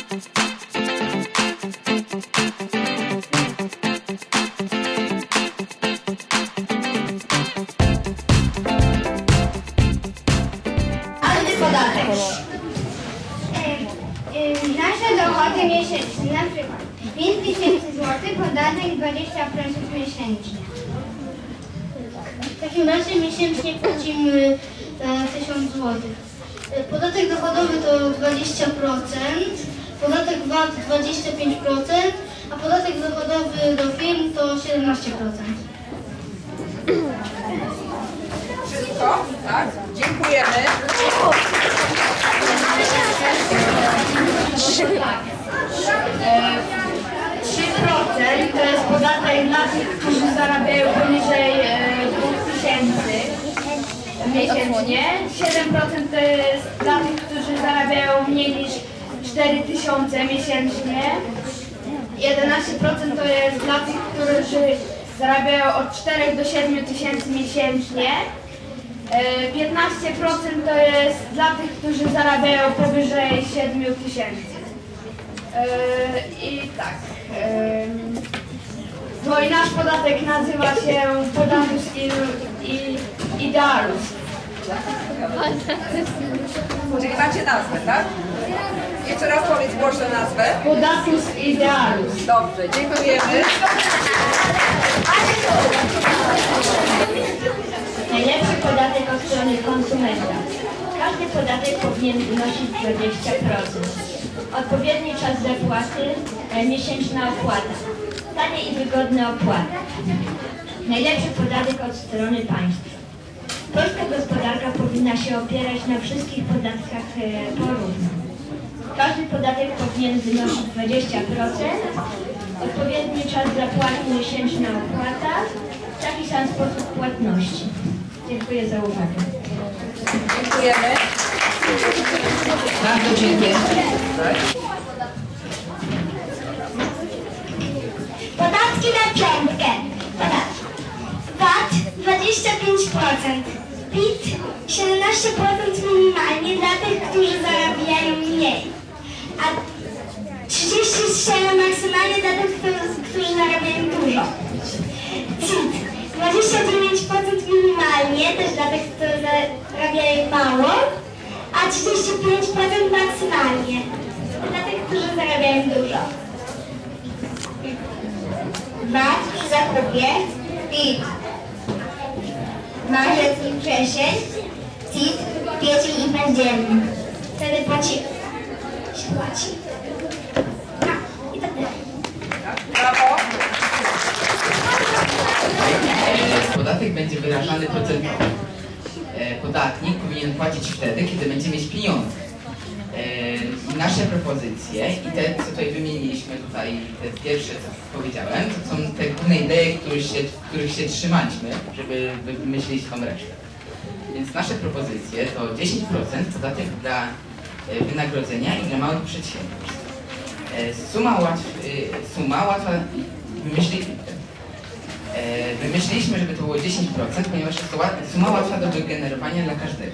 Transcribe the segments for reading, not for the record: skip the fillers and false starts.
Nasze dochody miesięczne, na przykład 5000 zł, podatek 20% miesięcznie. W takim razie miesięcznie płacimy 1000 zł. Podatek dochodowy to 20%, podatek VAT 25%, a podatek dochodowy do firm to 17%. Wszystko? Tak? Dziękujemy. 3% to jest podatek dla tych, którzy zarabiają poniżej 2000 miesięcznie. 7% to jest dla tych, którzy zarabiają mniej niż 4000 miesięcznie. 11% to jest dla tych, którzy zarabiają od 4 do 7 tysięcy miesięcznie. 15% to jest dla tych, którzy zarabiają powyżej 7 tysięcy. I tak. No i nasz podatek nazywa się Podatus Idealus. Czyli macie nazwę, tak? Jeszcze raz powiedz głośno nazwę. Podatus Idealus. Dobrze, dziękujemy. Najlepszy podatek od strony konsumenta. Każdy podatek powinien wynosić 20%. Odpowiedni czas zapłaty, miesięczna opłata. Tanie i wygodne opłaty. Najlepszy podatek od strony państwa. Polska gospodarka powinna się opierać na wszystkich podatkach porówno. Każdy podatek powinien wynosić 20%. Odpowiedni czas zapłaty, miesięczna opłata. Taki sam sposób płatności. Dziękuję za uwagę. Dziękujemy. Bardzo dziękuję. Podatki na piątkę. VAT 25%, PIT 17% minimalnie dla tych, którzy zarabiają mniej, a 37% maksymalnie dla tych, którzy zarabiają dużo. CIT 29% minimalnie, też dla tych, którzy zarabiają mało, a 35% maksymalnie dla tych, którzy zarabiają dużo. VAT przy zakupie, PIT marzec i wrzesień, CIT kwiecień i październik. Wtedy się płaci. No i tak dalej. Brawo. Podatek będzie wyrażany procentowo. Podatnik powinien płacić wtedy, kiedy będzie mieć pieniądze. Nasze propozycje i te, co tutaj wymieniliśmy, te pierwsze, co powiedziałem, to są te główne idee, których się trzymaliśmy, żeby wymyślić tą resztę. Więc nasze propozycje to 10% podatek dla wynagrodzenia i dla małych przedsiębiorstw. Suma łatwa wymyśliliśmy, żeby to było 10%, ponieważ jest to suma łatwa do wygenerowania dla każdego.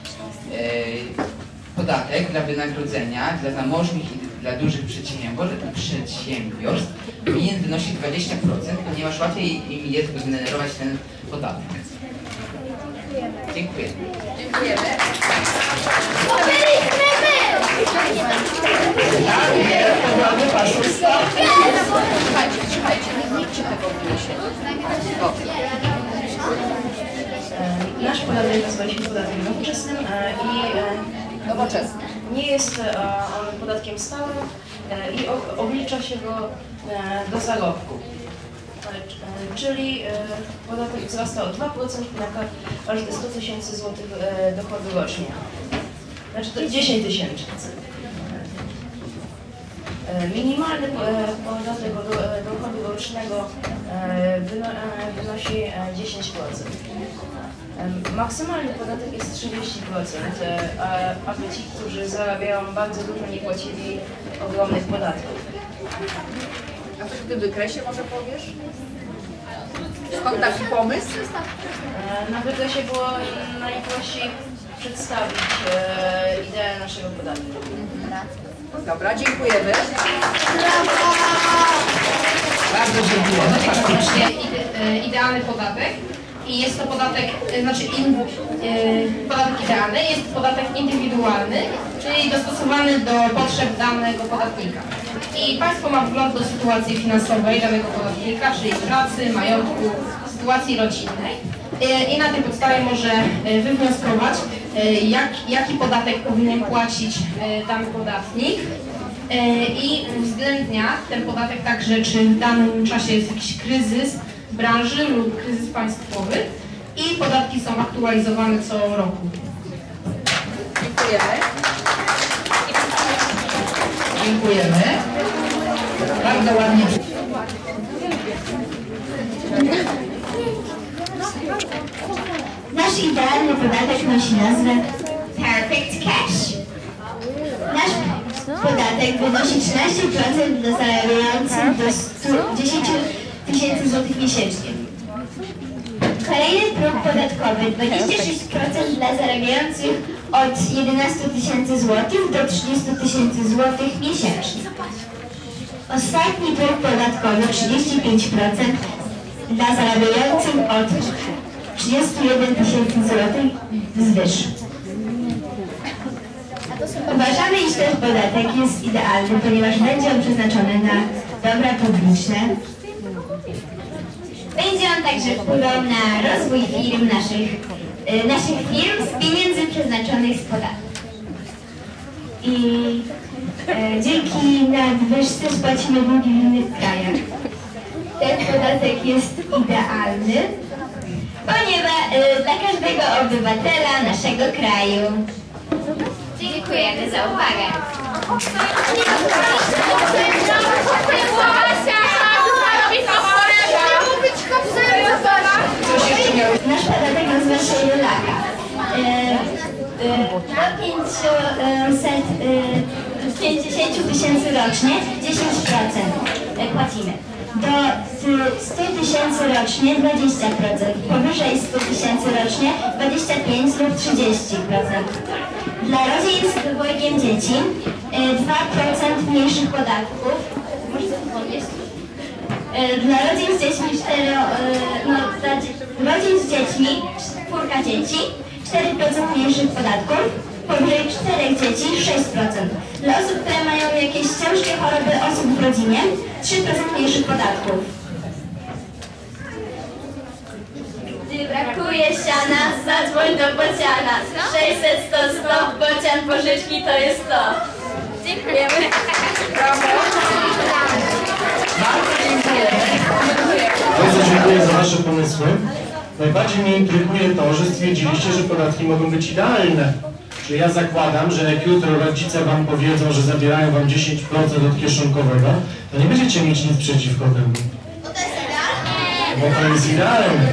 Podatek dla wynagrodzenia, dla zamożnych i dla dużych przedsiębiorstw powinien wynosić 20%, ponieważ łatwiej im jest wygenerować ten podatek. Dziękuję. Dziękujemy. Słuchajcie, nikt ci tego wniesie. Nasz podatek nazywa się podatkiem nowoczesnym i Nowoczesny. nie jest on podatkiem stałym i oblicza się go do zarobku. Czyli podatek wzrasta o 2% na każde 100 tysięcy złotych dochodu rocznie. Znaczy to 10 tysięcy. Minimalny podatek od dochodu rocznego wynosi 10%. Maksymalny podatek jest 30%, aby ci, którzy zarabiają bardzo dużo, nie płacili ogromnych podatków. A coś w tym wykresie może powiesz? Skąd taki pomysł? Na wykresie było najprościej przedstawić ideę naszego podatku. Dobra, dziękujemy. Bardzo dziękujemy. Faktycznie. Idealny podatek i jest to podatek, podatek idealny, jest to podatek indywidualny, czyli dostosowany do potrzeb danego podatnika. I państwo ma wgląd do sytuacji finansowej danego podatnika, czyli pracy, majątku, sytuacji rodzinnej i na tej podstawie może wywnioskować, jaki podatek powinien płacić dany podatnik i uwzględnia ten podatek także, czy w danym czasie jest jakiś kryzys branży lub kryzys państwowy i podatki są aktualizowane co roku. Dziękujemy. Dziękujemy. Bardzo ładnie. Nasz idealny podatek nosi nazwę Perfect Cash. Nasz podatek wynosi 13% dla zarabiających do 10 000 złotych miesięcznie. Kolejny próg podatkowy 26% dla zarabiających od 11 000 złotych do 30 000 złotych miesięcznie. Ostatni próg podatkowy 35% dla zarabiających od 31 000 złotych wzwyż. Uważamy, iż ten podatek jest idealny, ponieważ będzie on przeznaczony na dobra publiczne. Będzie on także wpływał na rozwój firm naszych firm z pieniędzy przeznaczonych z podatku. I dzięki nadwyżce spłacimy długi w innych krajach. Ten podatek jest idealny, ponieważ dla każdego obywatela naszego kraju. Dziękujemy za uwagę. Nasz podatek nazywa się Julaka. Do 50 000 rocznie 10% płacimy. Do 100 000 rocznie 20%. Powyżej 100 000 rocznie 25 lub 30%. Dla rodzin z dwojgiem dzieci 2% mniejszych podatków. Można to podnieść? Dla rodzin z dziećmi rodzin z dziećmi, 4 dzieci, 4% mniejszych podatków, powyżej 4 dzieci 6%. Dla osób, które mają jakieś ciężkie choroby osób w rodzinie, 3% mniejszych podatków. Gdy brakuje siana, zadzwoń do Bociana. 600 100 100, Bocian pożyczki to jest to. Dziękujemy. Bardzo dziękuję za Wasze pomysły. Najbardziej mnie intryguje to, że stwierdziliście, że podatki mogą być idealne. Czyli ja zakładam, że jak jutro rodzice Wam powiedzą, że zabierają Wam 10% od kieszonkowego, to nie będziecie mieć nic przeciwko temu. Bo to jest idealne.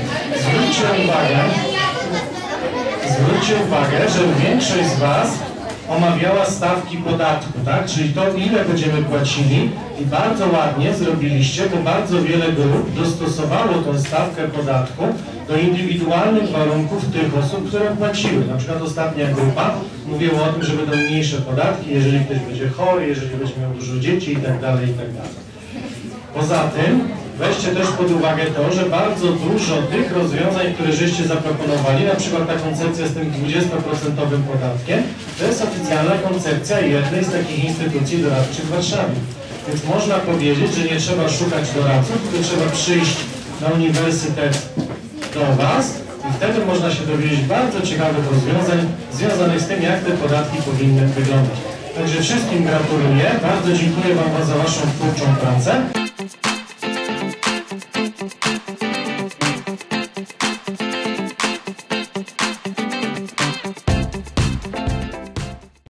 Zwróćcie uwagę, że większość z Was omawiała stawki podatku, tak? Czyli to, ile będziemy płacili i bardzo ładnie zrobiliście, bo bardzo wiele grup dostosowało tą stawkę podatku do indywidualnych warunków tych osób, które płaciły. Na przykład ostatnia grupa mówiła o tym, że będą mniejsze podatki, jeżeli ktoś będzie chory, jeżeli będzie miał dużo dzieci itd. Poza tym weźcie też pod uwagę to, że bardzo dużo tych rozwiązań, które żeście zaproponowali, na przykład ta koncepcja z tym 20% podatkiem, to jest oficjalna koncepcja jednej z takich instytucji doradczych w Warszawie. Więc można powiedzieć, że nie trzeba szukać doradców, tylko trzeba przyjść na uniwersytet do Was i wtedy można się dowiedzieć bardzo ciekawych rozwiązań związanych z tym, jak te podatki powinny wyglądać. Także wszystkim gratuluję, bardzo dziękuję Wam za Waszą twórczą pracę.